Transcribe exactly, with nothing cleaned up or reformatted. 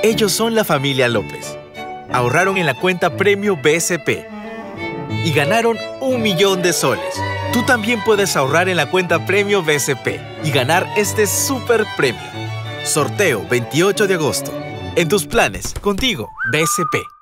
Ellos son la familia López. Ahorraron en la cuenta Premio B C P y ganaron un millón de soles. Tú también puedes ahorrar en la cuenta Premio B C P y ganar este super premio. Sorteo veintiocho de agosto. En tus planes, contigo, B C P.